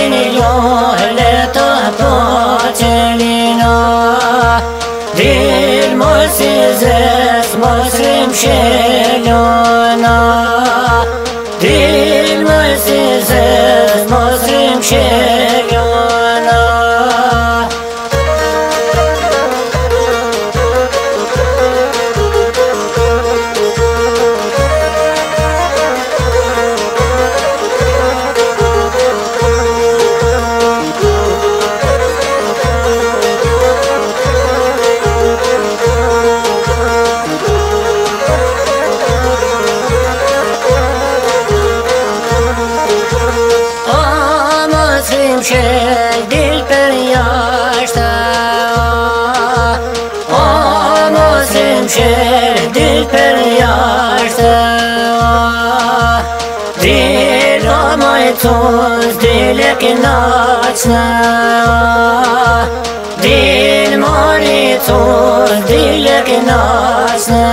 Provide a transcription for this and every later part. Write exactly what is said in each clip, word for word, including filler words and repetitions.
një ljole të po qelina. Dil mos i zes, mos rim shelona. Dil mos i zes, mos rim shelona. Shel dil për jashtë, o mos rim shel dil për jashtë. Dil o moj cus, dil e knaqna. Dil mori cus, dil e knaqna.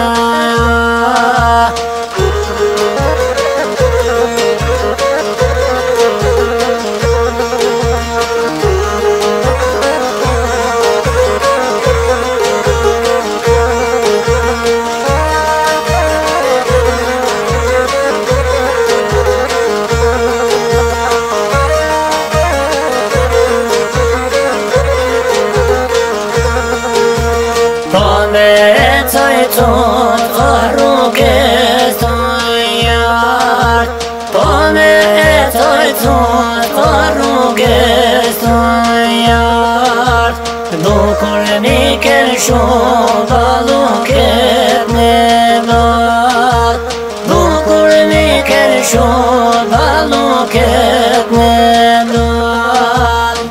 Po me ecoj cot, o rrugës të jartë. Po me ecoj cot, o rrugës të jartë. Bukur mi kel shumë, baluket në natë. Bukur mi kel shumë, baluket në natë.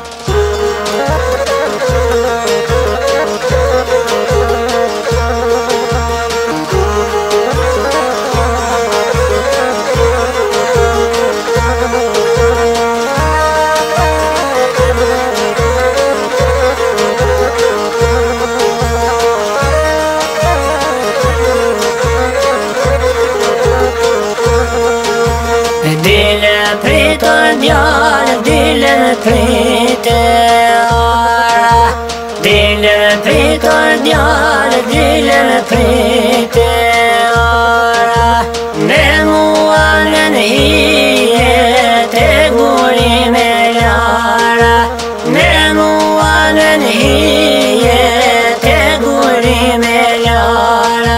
Dile pritër djallë, dile pritë ara. Dile pritër djallë, dile pritë ara. Me mua në hije të guri me lara. Me mua në hije të guri me lara.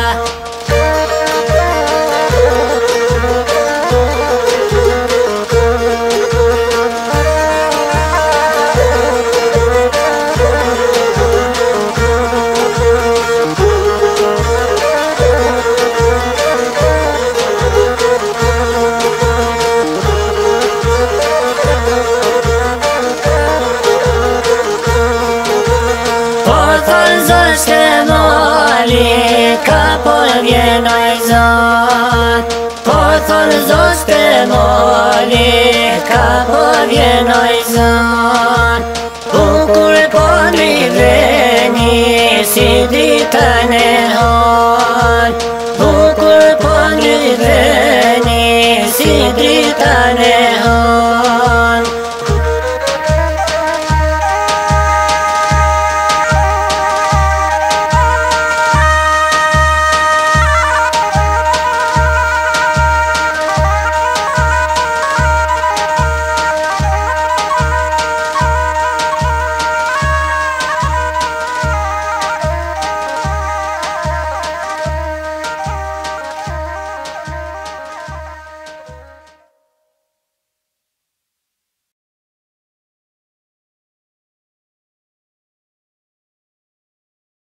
Ka po vjenoj zot, po thon zoste moli, ka po vjenoj zot. Bukur po mi veni, si ditën e